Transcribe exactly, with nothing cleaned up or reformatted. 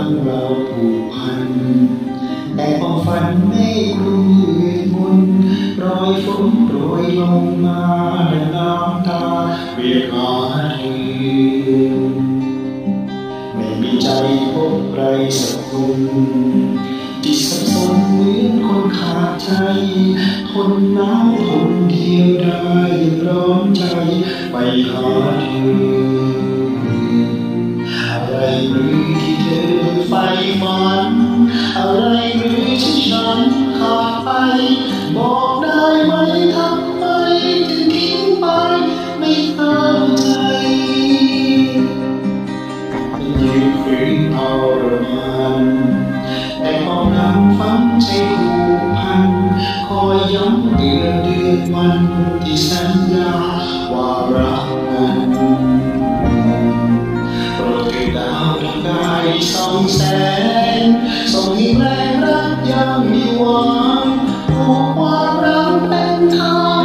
เราผูกพันแต่ความฝันไม่คลุมเวทมนต์รอยฝนโปรยลงมาและน้ำตาเรียกหาเธอไม่มีใจพบใครสักคนที่สับสนเหมือนคนขาดใจทนหนาวทนเดียวได้ร้อนใจไปหาเธออะไรหรือที่เธอใฝ่ฝันอะไรหรือที่ฉันขาดไปบอกได้ไหมทำไมถึงทิ้งไปไม่เข้าใจยืนฝืนทรมานแต่ความรักฝังใจผูกพันคอยย้ำเตือนเดือนวันที่สัญญาว่ารักกันโปรดเถิดดาวดวงใดส่องแสงส่องให้แรงรักยังมีหวังผูกความรักเป็นทาง